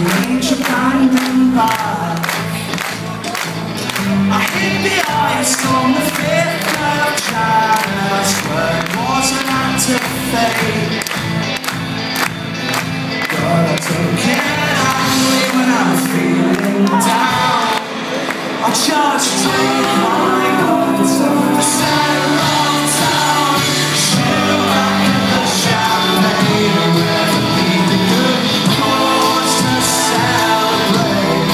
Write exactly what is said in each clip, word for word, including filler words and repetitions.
range of diamond back. I hit the ice on the fifth of Jan, and I swear it was an act of fate. But I don't get angry when I'm feeling down. I just take my guns up the center of town. Schumacher the champagne, and never need a good cause to celebrate.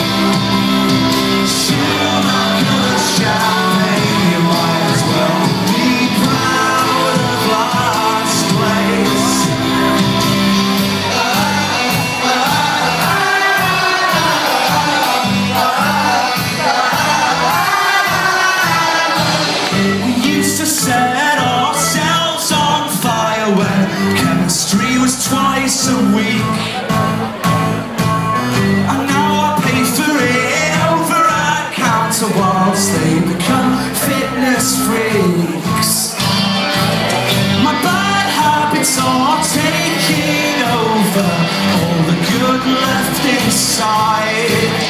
Schumacher the champagne, you might as well be proud of last place. Set ourselves on fire when chemistry was twice a week. And now I pay for it over a counter whilst they become fitness freaks. My bad habits are taking over all the good left inside.